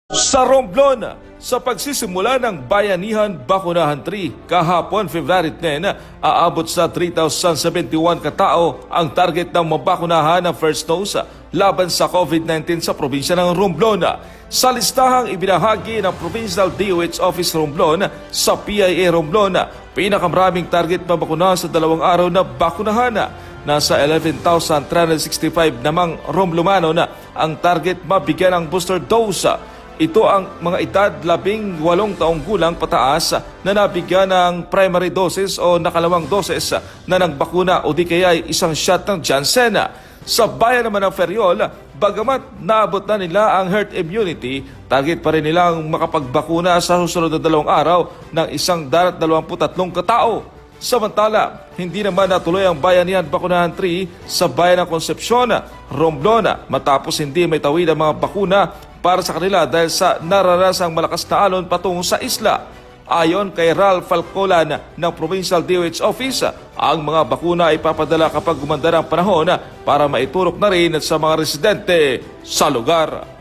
Sa Romblon, sa pagsisimula ng Bayanihan Bakunahan 3 kahapon February 10, aabot sa 3,071 katao ang target ng mabakunahan ng first dose laban sa COVID-19 sa probinsya ng Romblon. Sa listahang ibinahagi ng Provincial DOH Office Romblon sa PIA Romblon, pinakamaraming target mabakunahan sa 2 araw na bakunahan. Nasa 11,365 namang Romblomano na ang target mabigyan ng booster dose. Ito ang mga edad 18 taong gulang pataas na nabigyan ng primary doses o nakalawang doses na ng bakuna o di kaya isang shot ng Janssen. Sa bayan naman ng Ferrol, bagamat naabot na nila ang herd immunity, target pa rin nilang makapagbakuna sa susunod na 2 araw ng 123 katao. Samantala, hindi naman natuloy ang Bayanihan Bakunahan 3 sa bayan ng Concepcion, Romblon, matapos hindi may tawid ang mga bakuna para sa kanila dahil sa nararasang malakas na alon patungo sa isla. Ayon kay Ralph Falcolan ng Provincial DOH Office, ang mga bakuna ay ipapadala kapag gumanda ng panahon para maiturok na rin sa mga residente sa lugar.